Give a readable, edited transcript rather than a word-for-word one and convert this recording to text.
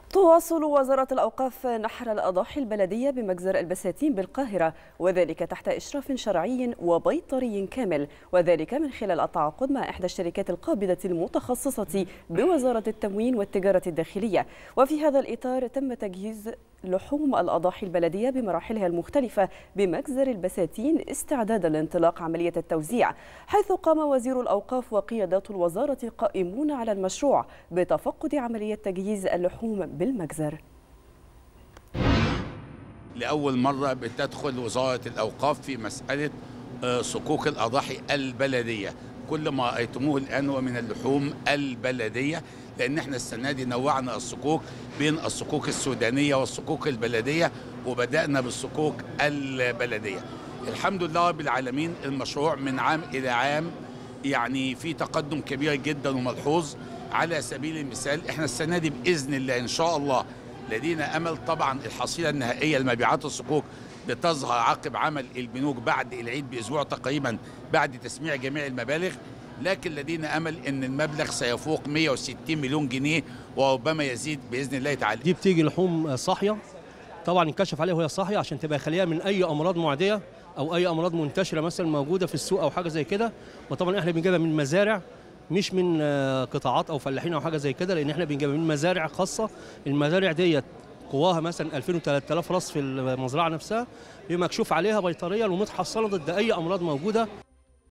تواصل وزارة الأوقاف نحر الأضاحي البلدية بمجزر البساتين بالقاهرة، وذلك تحت إشراف شرعي وبيطري كامل، وذلك من خلال التعاقد مع إحدى الشركات القابضة المتخصصة بوزارة التموين والتجارة الداخلية. وفي هذا الإطار تم تجهيز لحوم الأضاحي البلدية بمراحلها المختلفة بمجزر البساتين استعدادا لانطلاق عملية التوزيع، حيث قام وزير الأوقاف وقيادات الوزارة قائمون على المشروع بتفقد عملية تجهيز اللحوم بالمجزر. لأول مرة بتدخل وزارة الأوقاف في مسألة صكوك الأضاحي البلدية. كل ما أيتموه الآن هو من اللحوم البلدية، لأن احنا السنة دي نوعنا الصكوك بين الصكوك السودانية والصكوك البلدية، وبدأنا بالصكوك البلدية. الحمد لله رب العالمين، المشروع من عام إلى عام يعني في تقدم كبير جدا وملحوظ. على سبيل المثال احنا السنة دي بإذن الله إن شاء الله لدينا أمل، طبعا الحصيلة النهائية لمبيعات الصكوك بتظهر عقب عمل البنوك بعد العيد بأسبوع تقريبا بعد تسميع جميع المبالغ، لكن لدينا أمل أن المبلغ سيفوق 160 مليون جنيه وربما يزيد بإذن الله تعالى. دي بتيجي لحوم صاحية، طبعا ينكشف عليها وهي صاحية عشان تبقى خالية من أي أمراض معدية أو أي أمراض منتشرة مثلا موجودة في السوق أو حاجة زي كده. وطبعا احنا بنجيبها من مزارع، مش من قطاعات أو فلاحين أو حاجة زي كده، لأن احنا بنجيبها من مزارع خاصة. المزارع ديت قواها مثلا 2000 و 3000 راس في المزرعة نفسها، مكشوف عليها بيطريا ومتحصنة ضد أي أمراض موجودة.